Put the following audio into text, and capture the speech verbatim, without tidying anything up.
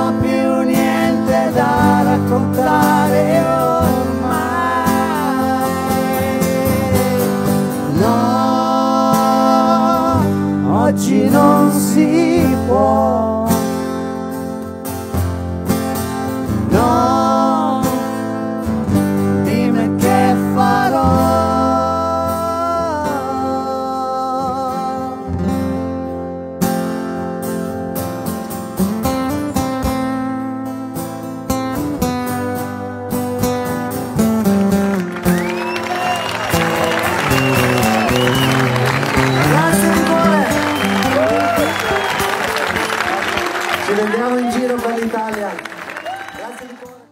ho più niente da raccontare ormai. No, oggi non si può. No, dimmi che farò. Ci vediamo in giro per l'Italia. Grazie di cuore.